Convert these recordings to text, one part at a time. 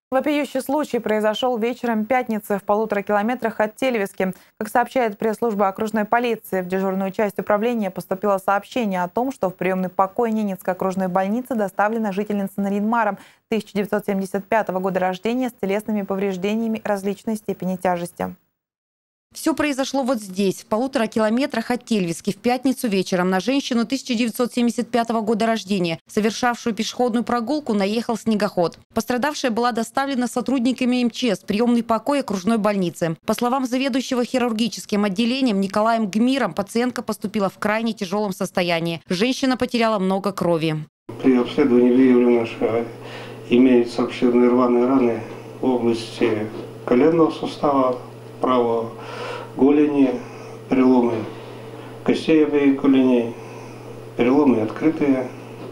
Вопиющий случай произошел вечером пятницы в 1,5 километрах от Тельвиски. Как сообщает пресс-служба окружной полиции, в дежурную часть управления поступило сообщение о том, что в приемный покой Ненецкой окружной больницы доставлена жительница Нарьян-Мара 1975 года рождения с телесными повреждениями различной степени тяжести. Все произошло вот здесь, в 1,5 километрах от Тельвиски, в пятницу вечером. На женщину 1975 года рождения, совершавшую пешеходную прогулку, наехал снегоход. Пострадавшая была доставлена сотрудниками МЧС в приемный покой окружной больницы. По словам заведующего хирургическим отделением Николаем Гмиром, пациентка поступила в крайне тяжелом состоянии. Женщина потеряла много крови. При обследовании выявлено, что имеются обширные рваные раны в области коленного сустава, правого голени, переломы костей обеих голеней, переломы открытые.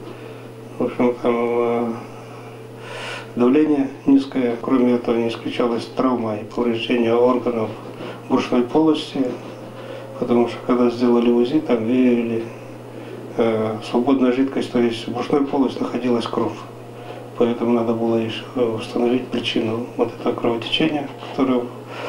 В общем, там давление низкое. Кроме этого, не исключалась травма и повреждение органов брюшной полости, потому что когда сделали УЗИ, там выявили свободная жидкость, то есть в брюшной полости находилась кровь. Поэтому надо было еще установить причину вот этого кровотечения, которое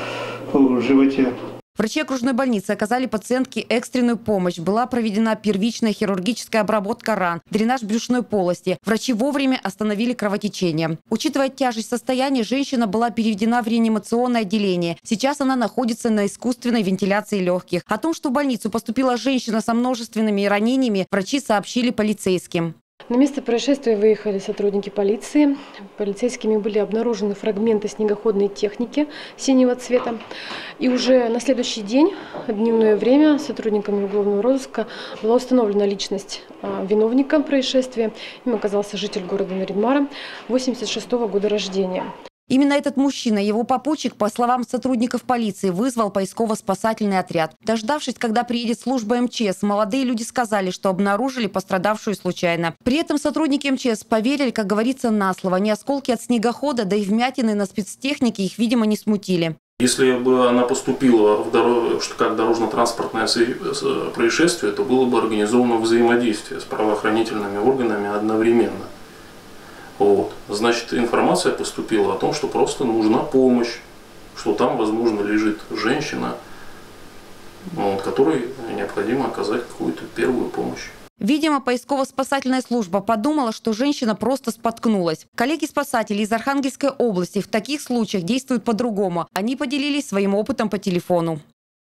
в животе. Врачи окружной больницы оказали пациентке экстренную помощь. Была проведена первичная хирургическая обработка ран, дренаж брюшной полости. Врачи вовремя остановили кровотечение. Учитывая тяжесть состояния, женщина была переведена в реанимационное отделение. Сейчас она находится на искусственной вентиляции легких. О том, что в больницу поступила женщина со множественными ранениями, врачи сообщили полицейским. На место происшествия выехали сотрудники полиции. Полицейскими были обнаружены фрагменты снегоходной техники синего цвета. И уже на следующий день, в дневное время, сотрудниками уголовного розыска была установлена личность виновника происшествия. Им оказался житель города Нарьян-Мара 1986 года рождения. Именно этот мужчина, его попутчик, по словам сотрудников полиции, вызвал поисково-спасательный отряд. Дождавшись, когда приедет служба МЧС, молодые люди сказали, что обнаружили пострадавшую случайно. При этом сотрудники МЧС поверили, как говорится, на слово. Ни осколки от снегохода, да и вмятины на спецтехнике их, видимо, не смутили. Если бы она поступила как дорожно-транспортное происшествие, то было бы организовано взаимодействие с правоохранительными органами одновременно. Вот. Значит, информация поступила о том, что просто нужна помощь, что там, возможно, лежит женщина, которой необходимо оказать какую-то первую помощь. Видимо, поисково-спасательная служба подумала, что женщина просто споткнулась. Коллеги-спасатели из Архангельской области в таких случаях действуют по-другому. Они поделились своим опытом по телефону.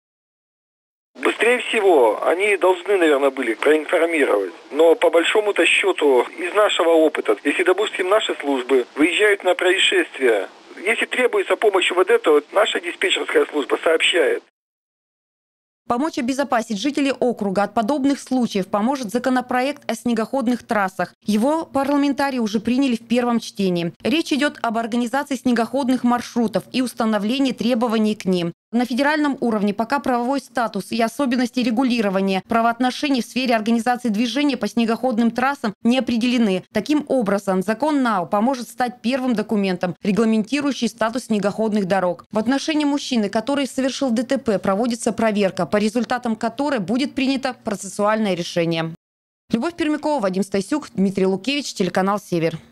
Быстрее всего, они должны, наверное, были проинформировать. Но по большому-то счету, из нашего опыта, если, допустим, наши службы выезжают на происшествие, если требуется помощь УВД, то наша диспетчерская служба сообщает. Помочь обезопасить жителей округа от подобных случаев поможет законопроект о снегоходных трассах. Его парламентарии уже приняли в первом чтении. Речь идет об организации снегоходных маршрутов и установлении требований к ним. На федеральном уровне пока правовой статус и особенности регулирования правоотношений в сфере организации движения по снегоходным трассам не определены. Таким образом, закон НАУ поможет стать первым документом, регламентирующий статус снегоходных дорог. В отношении мужчины, который совершил ДТП, проводится проверка, по результатам которой будет принято процессуальное решение. Любовь Пермякова, Вадим Стасюк, Дмитрий Лукевич, телеканал «Север».